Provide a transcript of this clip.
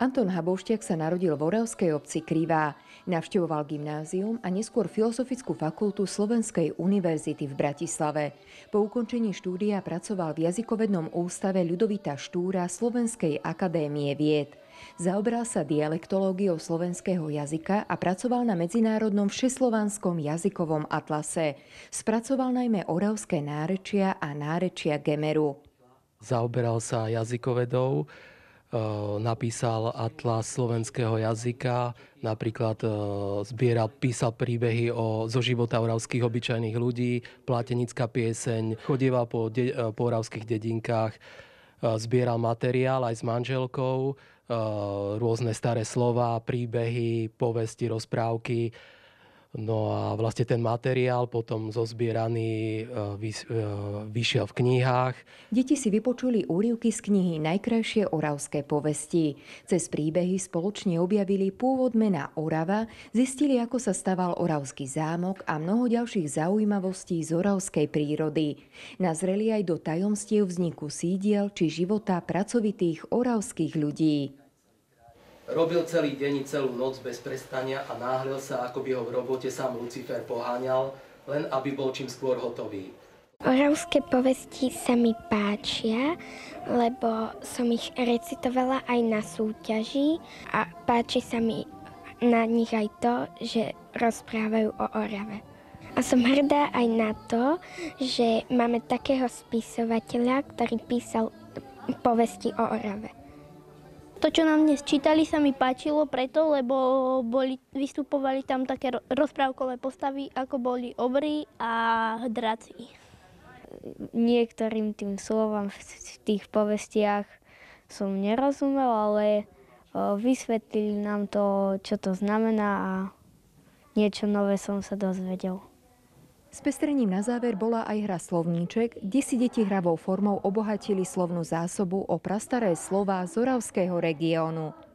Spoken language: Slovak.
Anton Haboušťak sa narodil v oravskej obci Krivá. Navštevoval gymnázium a neskôr Filozofickú fakultu Slovenskej univerzity v Bratislave. Po ukončení štúdia pracoval v jazykovednom ústave Ľudovita Štúra Slovenskej akadémie vied. Zaoberal sa dialektológiou slovenského jazyka a pracoval na medzinárodnom všeslovanskom jazykovom atlase. Spracoval najmä oravské nárečia a nárečia Gemeru. Zaoberal sa jazykovedou, napísal atlas slovenského jazyka, napríklad písal príbehy zo života oravských obyčajných ľudí, Plátenická pieseň, chodieval po oravských dedinkách, zbieral materiál aj s manželkou, rôzne staré slová, príbehy, povesti, rozprávky. No a vlastne ten materiál potom zozbieraný vyšiel v knihách. Deti si vypočuli úryvky z knihy Najkrajšie oravské povesti. Cez príbehy spoločne objavili pôvod mena Orava, zistili, ako sa staval oravský zámok a mnoho ďalších zaujímavostí z oravskej prírody. Nazreli aj do tajomstiev vzniku sídiel či života pracovitých oravských ľudí. Robil celý deň i celú noc bez prestania a náhlil sa, ako by ho v robote sám Lucifer poháňal, len aby bol čím skôr hotový. Oravské povesti sa mi páčia, lebo som ich recitovala aj na súťaži a páči sa mi na nich aj to, že rozprávajú o Orave. A som hrdá aj na to, že máme takého spisovateľa, ktorý písal povesti o Orave. To, čo nám dnes čítali, sa mi páčilo preto, lebo vystupovali tam také rozprávkové postavy, ako boli obry a draci. Niektorým tým slovám v tých povestiach som nerozumel, ale vysvetlili nám to, čo to znamená a niečo nové som sa dozvedel. S pestrením na záver bola aj hra Slovníček, kde si deti hravou formou obohatili slovnú zásobu o prastaré slová z oravského regiónu.